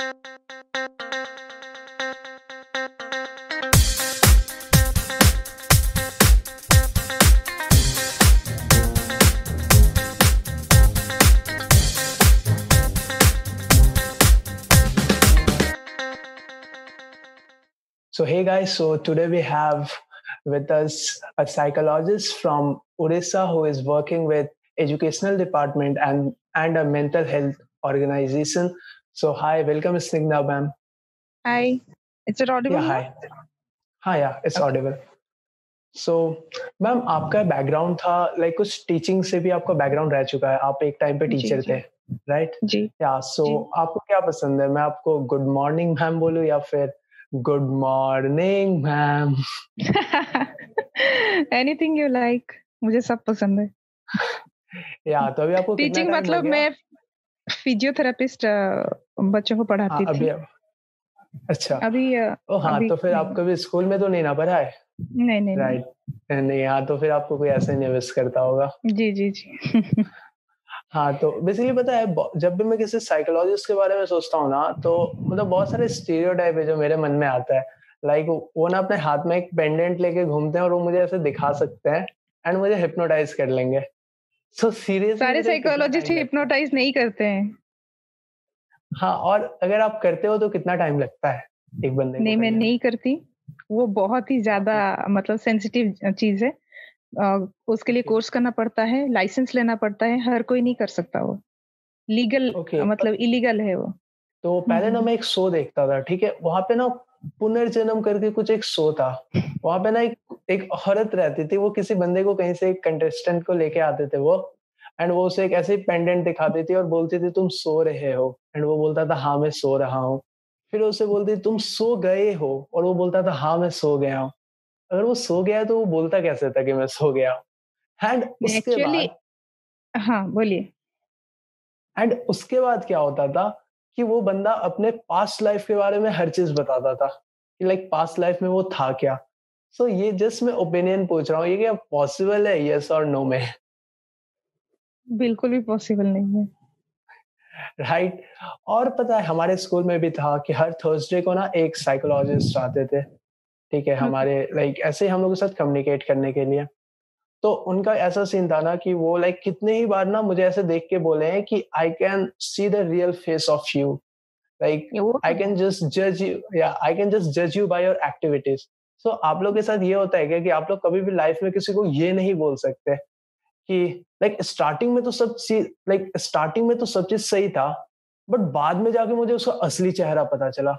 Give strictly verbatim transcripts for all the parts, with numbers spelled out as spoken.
So, hey guys, so today we have with us a psychologist from Odisha who is working with educational department and, and a mental health organization. So, hi, welcome, Snigdha ma'am. Hi. Is it audible Yeah, now? hi. हाँ, yeah, it's Okay. audible. So, ma'am आपका background था like कुछ teaching से भी आपका background रह चुका है, आप एक टाइम पे जी, टीचर जी, थे, राइट? जी, या सो जी। आपको क्या पसंद है? मैं आपको गुड मॉर्निंग मैम बोलूँ या फिर good morning ma'am? Anything you like, मुझे सब पसंद है। या तो अभी आपको कितना टीचिंग टाइम हो मतलब गया? मैं फिजियोथेरेपिस्ट अ, बच्चों को हाँ, पढ़ाती अभी थी। अब अच्छा। अभी अ, ओह हाँ, अभी तो फिर आप नहीं। कभी स्कूल में तो नहीं ना पढ़ा है? नहीं, नहीं, नहीं। राइट। नहीं, हाँ, तो फिर आपको कोई ऐसे नहीं मिस करता होगा। जी, जी, जी। हाँ, तो बेसिकली पता है ब जब भी मैं किसी साइकोलॉजिस्ट के बारे में सोचता हूँ ना, तो मतलब बहुत सारे स्टीरियोटाइप है जो मेरे मन में आता है। लाइक वो ना अपने हाथ में एक पेंडेंट लेके घूमते हैं और वो मुझे ऐसे दिखा सकते हैं एंड मुझे हिप्नोटाइज़ कर लेंगे। सो सीरियसली सारे मुझे कितना साइकोलॉजिस्ट टाइम लगता है? हिप्नोटाइज़ नहीं करते हैं। हाँ, और अगर आप करते हो तो कितना टाइम लगता है एक बंदे को नहीं, मैं करने में? नहीं करती। वो बहुत ही ज़्यादा ओके, मतलब सेंसिटिव अ, चीज़ है। अ, उसके लिए ओके, कोर्स करना पड़ता है, लाइसेंस लेना पड़ता है, हर कोई नहीं कर सकता वो। Legal okay. मतलब इल्लीगल है वो। तो हुँ, पहले हुँ, ना हुँ। मैं एक शो देखता था, ठीक है? वहाँ पे ना पुनर्जन्म करके कुछ एक शो था। वहाँ पे ना एक एक औरत रहती थी, वो किसी बंदे को कहीं से एक कंटेस्टेंट को लेके आते थे वो एंड वो उसे एक ऐसे ही पेंडेंट दिखाती थी और बोलती थी तुम सो रहे हो एंड वो बोलता था हाँ, मैं सो रहा हूँ। फिर उसे बोलती तुम सो गए हो और वो बोलता था हाँ, मैं सो गया हूँ। अगर वो सो गया है तो वो बोलता कैसे था कि मैं सो गया हूँ? एंड उसके एक्चुअली बाद हाँ, बोलिए। एंड उसके बाद क्या होता था कि वो बंदा अपने पास्ट लाइफ के बारे में हर चीज बताता था कि लाइक पास्ट लाइफ में वो था क्या। सो so, ये जस्ट मैं ओपिनियन पूछ रहा हूँ, ये क्या पॉसिबल है यस और नो में? बिल्कुल भी पॉसिबल नहीं है। राइट। और पता है हमारे स्कूल में भी था कि हर थर्सडे को ना एक साइकोलॉजिस्ट आते थे, ठीक है, ओके। हमारे लाइक ऐसे ही हम लोग के साथ कम्युनिकेट करने के लिए। तो उनका ऐसा सीन था ना कि वो लाइक कितने ही बार ना मुझे ऐसे देख के बोले हैं कि I can see the real face of you, like ये वो I तो है। can just judge you, yeah, I can just judge you by your activities. So आप लोग के साथ ये होता है क्या कि आप लोग कभी भी लाइफ में किसी को ये नहीं बोल सकते कि लाइक स्टार्टिंग में तो सब चीज लाइक स्टार्टिंग में तो सब चीज सही था बट बाद में जाके मुझे उसका असली चेहरा पता चला।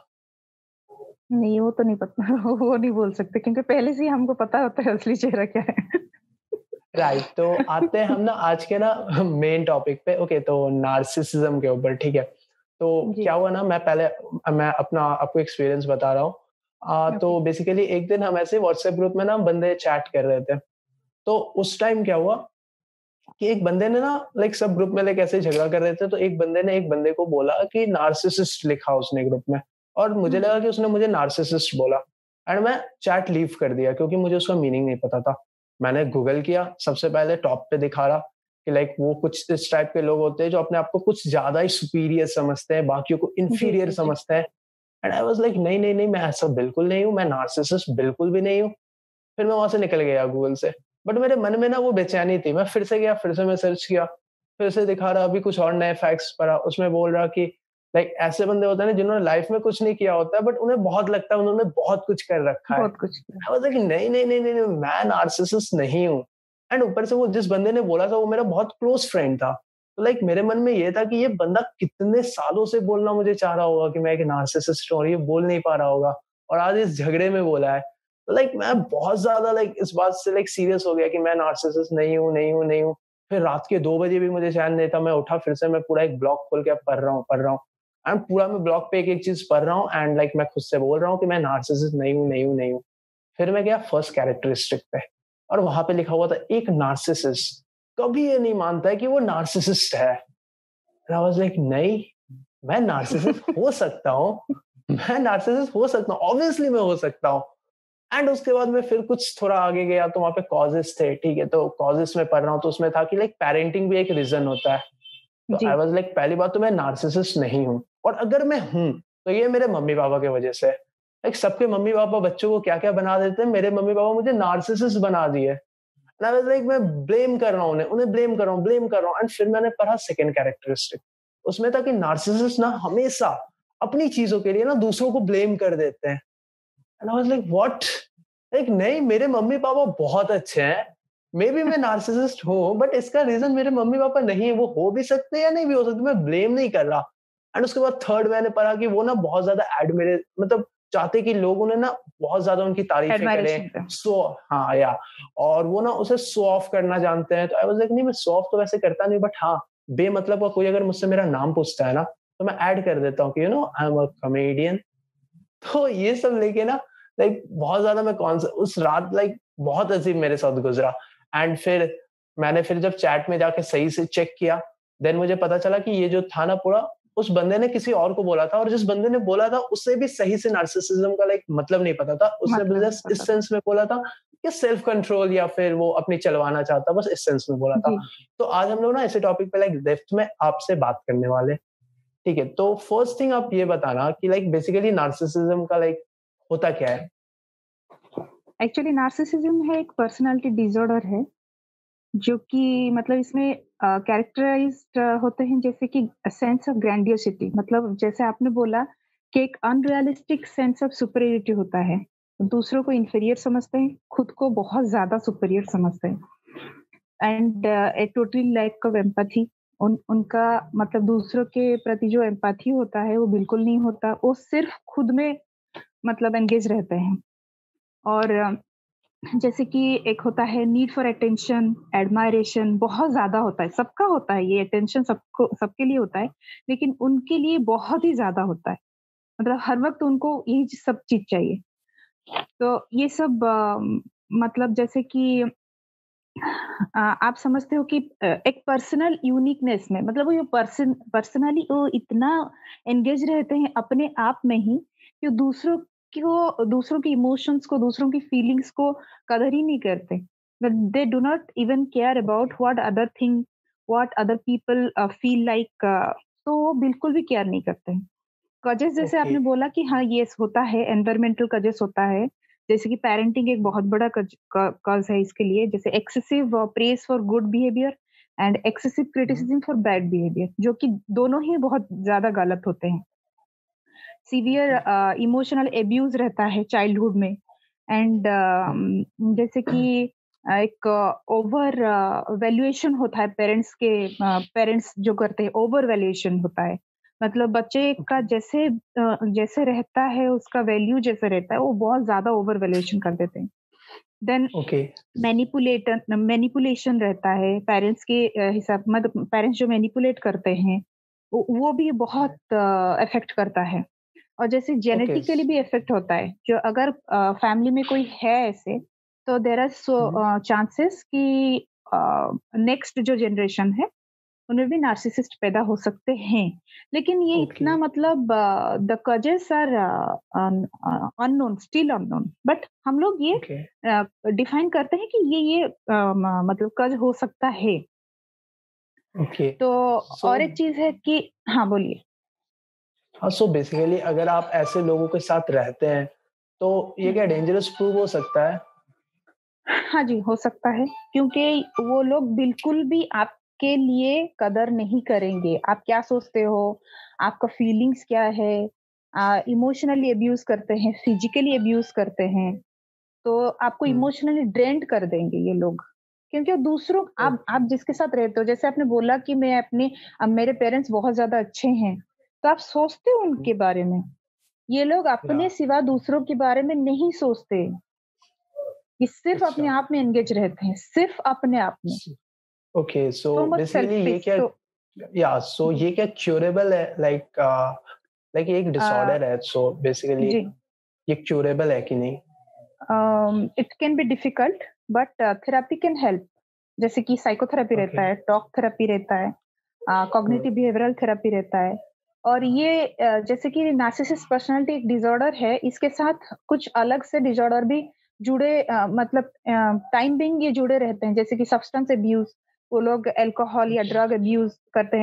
नहीं, वो तो नहीं पता वो नहीं बोल सकते क्योंकि पहले से ही हमको पता होता है असली चेहरा क्या है। राइट, तो आते हैं हम ना आज के ना मेन टॉपिक पे। ओके, तो नार्सिसिज्म के ऊपर, ठीक है। तो जी, क्या हुआ ना, मैं पहले मैं अपना आपको एक्सपीरियंस बता रहा हूँ। आ, ओके। तो बेसिकली एक दिन हम ऐसे व्हाट्सएप ग्रुप में ना बंदे चैट कर रहे थे। तो उस टाइम क्या हुआ कि एक बंदे ने ना लाइक सब ग्रुप में लाइक ऐसे ही झगड़ा कर रहे थे, तो एक बंदे ने एक बंदे को बोला कि नार्सिसिस्ट लिखा उसने ग्रुप में, और मुझे हुँ, लगा कि उसने मुझे नार्सिसिस्ट बोला एंड मैं चैट लीव कर दिया क्योंकि मुझे उसका मीनिंग नहीं पता था। मैंने गूगल किया, सबसे पहले टॉप पे दिखा रहा कि लाइक वो कुछ इस टाइप के लोग होते हैं जो अपने आप को कुछ ज्यादा ही सुपीरियर समझते हैं, बाकियों को जी, इंफीरियर जी, जी। समझते हैं। एंड आई वाज लाइक नहीं नहीं नहीं, मैं ऐसा बिल्कुल नहीं हूँ, मैं नार्सिसिस्ट बिल्कुल भी नहीं हूँ। फिर मैं वहां से निकल गया गूगल से। बट मेरे मन में ना वो बेचैनी थी, मैं फिर से गया, फिर से मैं सर्च किया, फिर से दिखा रहा अभी कुछ और नए फैक्ट्स पढ़ा, उसमें बोल रहा कि लाइक ऐसे बंदे होते हैं ना जिन्होंने लाइफ में कुछ नहीं किया होता है बट उन्हें बहुत लगता है उन्होंने बहुत कुछ कर रखा है। बहुत कुछ किया। आई वाज लाइक नहीं नहीं नहीं नहीं नहीं, मैं नार्सिसिस्ट नहीं हूँ। एंड ऊपर से वो जिस बंदे ने बोला था वो मेरा बहुत क्लोज फ्रेंड था। तो लाइक मेरे मन में ये था कि ये बंदा कितने सालों से बोलना मुझे चाह रहा होगा कि मैं एक नार्सिसिस्ट हूँ और ये बोल नहीं पा रहा होगा, और आज इस झगड़े में बोला है। तो लाइक मैं बहुत ज्यादा लाइक इस बात से लाइक सीरियस हो गया कि मैं नार्सिसिस्ट नहीं हूँ नहीं हूँ नहीं हूँ। फिर रात के दो बजे भी मुझे चैन नहीं था, मैं उठा, फिर से मैं पूरा एक ब्लॉग खोल के अब पढ़ रहा हूँ पढ़ रहा हूँ एंड पूरा मैं ब्लॉग पे एक एक चीज पढ़ रहा हूँ एंड लाइक मैं खुद से बोल रहा हूँ कि मैं नार्सिसिस्ट नहीं हूँ नहीं हूँ नहीं हूँ। फिर मैं गया फर्स्ट कैरेक्टरिस्टिक पे और वहां पे लिखा हुआ था एक नार्सिसिस्ट कभी ये नहीं मानता है कि वो नार्सिसिस्ट है। आई वाज लाइक नहीं, मैं नार्सिसिस्ट हो सकता हूँ, मैं नार्सिसिस्ट हो सकता हूँ, ऑब्वियसली मैं हो सकता हूँ। एंड उसके बाद मैं फिर कुछ थोड़ा आगे गया तो वहाँ पे कॉजेस थे, ठीक है, तो कॉजेस में पढ़ रहा हूँ तो उसमें था कि लाइक पेरेंटिंग भी एक रीजन होता है। तो जी। आई वाज लाइक पहली बात तो मैं नार्सिसिस्ट नहीं हूँ, और अगर मैं हूँ तो ये मेरे मम्मी-पापा की वजह से है। लाइक सबके मम्मी-पापा बच्चों को क्या-क्या बना देते हैं, मेरे मम्मी-पापा मुझे नार्सिसिस्ट बना दिए। एंड आई वाज़ लाइक मैं ब्लेम कर रहा हूँ उन्हें, उन्हें ब्लेम कर रहा हूँ, ब्लेम कर रहा हूँ एंड फिर मैंने पढ़ा सेकंड कैरेक्टरिस्टिक। उसमें था कि नार्सिसिस्ट ना हमेशा अपनी चीज़ों के लिए ना दूसरों को ब्लेम कर देते हैं। And I was like what? Like नहीं, मेरे मम्मी-पापा बहुत अच्छे हैं। मेबी मैं नार्सिसिस्ट हूँ, बट इसका रीज़न मेरे मम्मी-पापा नहीं है। वो हो भी सकते हैं या नहीं भी हो सकते, मैं ब्लेम नहीं कर रहा। एंड उसके बाद थर्ड मैंने पढ़ा कि वो ना बहुत ज़्यादा एडमिरे मतलब चाहते कि लोग उन्हें ना बहुत ज़्यादा उनकी तारीफ़ें करें। एडमायरेशन का। सो हाँ, या और वो ना उसे शो ऑफ करना जानते हैं। तो आई वाज़ लाइक नहीं, मैं शो ऑफ तो वैसे करता नहीं, बट हाँ, बेमतलब का कोई अगर मुझसे मेरा नाम पूछता है ना, तो मैं ऐड कर देता हूँ कि you know I am a comedian. तो ये सब लेके ना लाइक बहुत ज़्यादा मैं कौन सा उस रात लाइक बहुत अजीब मेरे साथ गुज़रा। एंड फिर मैंने फिर जब चैट में जाके सही से चेक किया, देन मुझे पता चला कि ये जो था ना पूरा, उस बंदे ने किसी और को बोला था और जिस बंदे ने बोला था उसे भी सही से नार्सिसिज्म का लाइक मतलब नहीं पता था। उसने बस मतलब नहीं जस्ट पता इस था। सेंस में बोला था कि सेल्फ कंट्रोल या फिर वो अपनी चलवाना चाहता, बस इस सेंस में बोला था। जी। तो आज हम लोग ना इसी टॉपिक पे लाइक डेप्थ में आपसे बात करने वाले हैं। ठीक है, तो फर्स्ट थिंग आप ये बताना कि लाइक बेसिकली नार्सिसिज्म का लाइक होता क्या है? एक्चुअली नार्सिसिज्म है एक पर्सनैलिटी डिसऑर्डर है, जो कि मतलब इसमें अ, कैरेक्टराइज़्ड होते हैं जैसे कि सेंस ऑफ ग्रैंडियोसिटी, मतलब जैसे आपने बोला कि एक अनरियलिस्टिक सेंस ऑफ सुपीरियरिटी होता है। दूसरों को इन्फीरियर समझते हैं, खुद को बहुत ज़्यादा सुपीरियर समझते हैं। And a totally lack of empathy, उन उनका मतलब दूसरों के प्रति जो एम्पैथी होता है वो बिल्कुल नहीं होता, वो सिर्फ़ खुद में मतलब एंगेज रहते हैं। और अ, जैसे कि एक होता है नीड फॉर अटेंशन, एडमायरेशन बहुत ज़्यादा होता है, सबका होता है ये अटेंशन, सबको सबके लिए होता है, लेकिन उनके लिए बहुत ही ज़्यादा होता है। मतलब हर वक़्त उनको यही च सब चीज़ चाहिए। तो ये सब अ, मतलब जैसे कि अ, आप समझते हो कि अ, एक पर्सनल यूनिकनेस में मतलब वो ये पर्सन पर्सनली वो इतना एंगेज रहते हैं अपने आप में ही कि दूसरों को दूसरों के इमोशंस को, दूसरों की फीलिंग्स को कदर ही नहीं करते। They do not even care about what other thing, what other people feel like, तो वो बिल्कुल भी केयर नहीं करते हैं। कजेस जैसे ओके, आपने बोला कि हाँ, ये होता है, एनवायरमेंटल कजेस होता है, जैसे कि पेरेंटिंग एक बहुत बड़ा कज क कॉज़ है इसके लिए, जैसे excessive praise for good behaviour and excessive hmm, criticism for bad behaviour, जो कि दोनों ही बहुत ज़्यादा गलत होते हैं। Severe okay, uh, emotional abuse रहता है चाइल्डहुड में एंड हुँ, अम, जैसे कि अ, एक ओवर वैल्यूएशन होता है पेरेंट्स के, अ, पेरेंट्स जो करते हैं ओवर वैल्यूएशन होता है। मतलब बच्चे का ओके, जैसे अ, जैसे रहता है उसका वैल्यू जैसे रहता है वो बहुत ज़्यादा ओवर वैल्यूएशन कर देते हैं। देन ओके, मैनिपुलेटर मैनिपुलेशन रहता है पेरेंट्स के अ, हिसाब मतलब पेरेंट्स जो मैनिपुलेट करते हैं, वो वो भी बहुत अ, अफ़ेक्ट करता है। और जैसे ओके, जेनेटिकली स भी इफ़ेक्ट होता है, जो अगर अ, फैमिली में कोई है ऐसे, तो there are so hmm, uh, chances कि अ, नेक्स्ट जो जनरेशन है, उनमें भी नार्सिसिस्ट पैदा हो सकते हैं। लेकिन ये ओके, इतना मतलब uh, the causes are un uh, unknown, still unknown, but हम लोग ये ओके, अ, डिफाइन करते हैं कि ये ये अ, म मतलब कज हो सकता है। ओके। तो सो और एक चीज़ है कि हाँ, बोलिए। हाँ, सो बेसिकली अगर आप ऐसे लोगों के साथ रहते हैं, तो ये हुँ। क्या डेंजरस प्रूव हो सकता है? हाँ जी, हो सकता है, क्योंकि वो लोग बिल्कुल भी आपके लिए कदर नहीं करेंगे। आप क्या सोचते हो, आपका फीलिंग्स क्या है, अ, इमोशनली अब्यूज़ करते हैं, फिज़िकली अब्यूज़ करते हैं, तो आपको हुँ, इमोशनली ड्रेन्ड कर देंगे ये लोग। क्योंकि दूसरों आप ओके, आप जिसके साथ रहते हो, जैसे आपने बोला कि मैं अपने अ, मेरे पेरेंट्स बहुत ज़्यादा अच्छे हैं, तो आप सोचते हो हुँ, उनके बारे में। ये लोग या अपने सिवा दूसरों के बारे में नहीं सोचते। ये सिर्फ़ अपने अच्छा, आप में एंगेज रहते हैं, सिर्फ़ अपने आप में। स okay, so so much basically ये सेल्फिश। क्या तो या सो जी। ये क्या क्यूरेबल है? लाइक अ, लाइक ये एक अ, डिसऑर्डर है, सो बेसिकली जी। ये क्यूरेबल है कि नहीं? um, it can be difficult, but therapy can help. जैसे कि साइकोथेरेपी ओके, रहता है, टॉक थेरेपी रहता है, हुँ, कॉग्निटिव बिहेवियरल थेरेपी रहता है। और ये अ, जैसे कि नार्सिसिस्ट पर्सनालिटी एक डिसऑर्डर है, इसके साथ कुछ अलग से डिसऑर्डर भी जुड़े, अ, मतलब टाइम बिंग ये जुड़े रहते हैं, जैसे कि सब्सटेंस अब्यूज, वो लोग अल्कोहल या ओके, ड्रग अब्यूज करते हैं,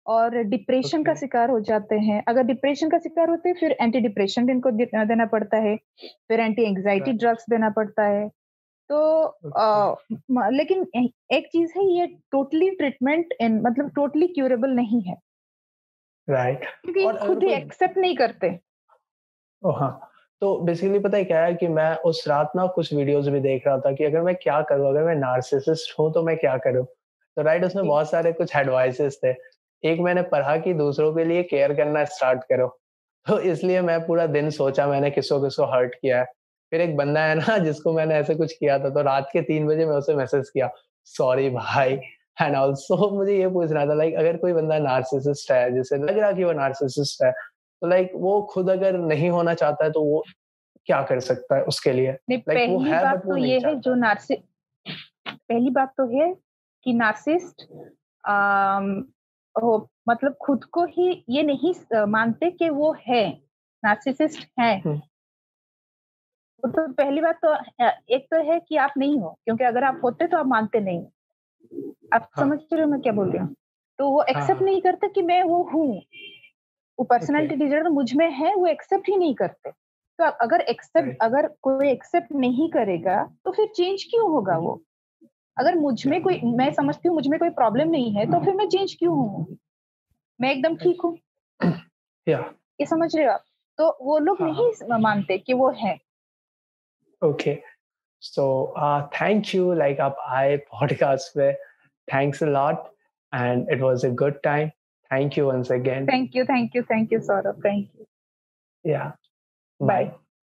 और डिप्रेशन का ओके, शिकार हो जाते हैं। अगर डिप्रेशन का शिकार होते हैं, फिर एंटी डिप्रेशन भी इनको दे देना पड़ता है, फिर एंटी एंग्ज़ायटी राइट, ड्रग्स देना पड़ता है। तो ओके, अ, म लेकिन ए एक चीज़ है, ये टोटली ट्रीटमेंट इन मतलब टोटली क्यूरेबल नहीं है, राइट। क्योंकि ये और अगर खुद ही कोई एक्सेप्ट नहीं करते। ओह! हाँ, तो बेसिकली पता है क्या है कि मैं उस रात ना कुछ वीडियोज़ भी देख रहा था कि अगर मैं क्या करूँ? अगर मैं नार्सिसिस्ट हूँ तो मैं क्या करूँ? तो राइट उसमें जी, बहुत सारे कुछ एडवाइसेज़ थे। एक मैंने पढ़ा कि दूसरों के लिए केयर करना स्टार्ट करो। तो इसलिए मैं पूरा दिन सोचा मैंने किसको-किसको हर्ट किया है। फिर एक बंदा है ना जिसको मैंने ऐसे कुछ किया था, तो रात के तीन बजे मैं उसे मैसेज किया, सॉरी भाई एंड ऑल्सो मुझे ये पूछना था लाइक अगर कोई बंदा नार्सिसिस्ट है, जिसे लग रहा है कि वो नार्सिसिस्ट है, तो लाइक वो खुद अगर नहीं होना चाहता है तो वो क्या कर सकता है उसके लिए? नहीं, लाइक वो पहली है बात बट वो तो नहीं ये है, चाहता जो है। नार्सि पहली बात तो है कि नार्सिसिस्ट अम, हो मतलब खुद को ही ये नहीं स मानते कि वो है, नार्सिसिस्ट है। हुँ, वो तो पहली बात तो अ, एक तो है कि आप नहीं हो, क्योंकि अगर आप होते तो आप मानते नहीं। आप हाँ, समझ रहे हो मैं क्या बोल रही हूँ? तो वो हाँ, एक्सेप्ट हाँ, नहीं करते कि मैं वो हूँ। वो ओके, पर्सनैलिटी डिसऑर्डर मुझ में है, वो एक्सेप्ट ही नहीं करते। तो अगर एक्सेप्ट राइट, अगर कोई एक्सेप्ट नहीं करेगा, तो फिर चेंज क्यों होगा हुँ, वो? अगर मुझ या में कोई मैं समझती हूँ मुझ में कोई प्रॉब्लम नहीं है, तो फिर मैं चेंज क्यों होऊँगी? मैं एकदम राइट, ठीक हूँ, या ये समझ रहे हो आप? तो वो लोग हाँ, नहीं हाँ, स मानते कि वो है। Okay. So uh, thank you like आप आए पॉडकास्ट पे, thanks a lot and it was a good time. Thank you once again. Thank you, thank you, thank you Saurabh, thank you. Yeah, bye. Bye.